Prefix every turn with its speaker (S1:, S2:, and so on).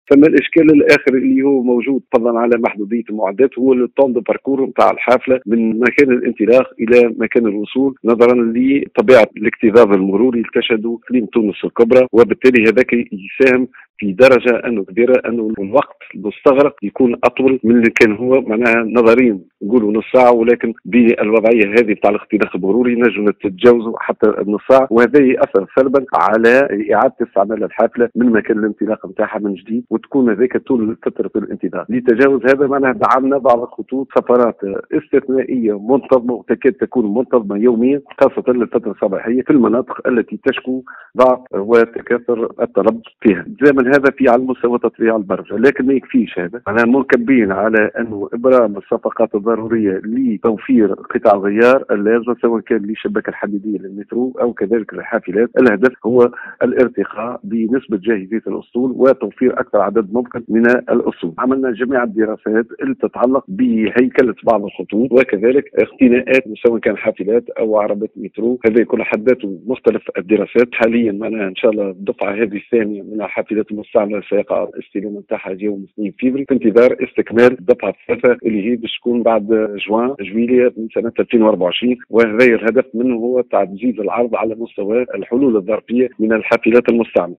S1: ثم الاشكال الاخر اللي هو موجود فضلا على محدوديه المعدات هو الطون دو باركور نتاع الحافله من مكان الانطلاق الى مكان الوصول، نظرا لطبيعه الاكتظاظ المروري اللي تشهده اقليم تونس الكبرى، وبالتالي هذاك يساهم في درجه انه كبيره انه الوقت المستغرق يكون اطول من اللي كان هو معناها نظريا نقولوا نص ساعه، ولكن بالوضعيه هذه بتاع الاختلاق المروري نجم نتجاوزوا حتى النص ساعه، وهذا ياثر سلبا على اعاده استعمال الحافله من مكان الانطلاق نتاعها من جديد، وتكون هذاك طول فتره الانتظار. لتجاوز هذا معناها دعمنا بعض الخطوط سفرات استثنائيه منتظمه وتكاد تكون منتظمه يوميا، خاصه للفتره الصباحيه في المناطق التي تشكو ضعف وتكاثر الطلب فيها. زمن هذا في على مستوى تطبيع البرمجه، لكن ما يكفيش هذا، معناها منكبين على انه ابرام الصفقات الضروريه لتوفير قطع غيار اللازمه سواء كان للشبكه الحديديه للمترو او كذلك الحافلات. الهدف هو الارتقاء بنسبه جاهزيه الاسطول وتوفير اكثر عدد ممكن من الاسطول. عملنا جميع الدراسات اللي تتعلق بهيكله بعض الخطوط وكذلك اختناءات سواء كان حافلات او عربات مترو، هذا كل حد ذاته مختلف الدراسات. حاليا معنا ان شاء الله الدفعه هذه الثانيه من الحافلات المستعمله سيقع الاستلام نتاعها يوم 2 فبراير في انتظار استكمال الدفعه الثالثه اللي هي باش تكون بعد جويلية من سنه 2024، وهذا الهدف منه هو تعزيز العرض على مستوى الحلول الظرفيه من الحافلات المستعمله.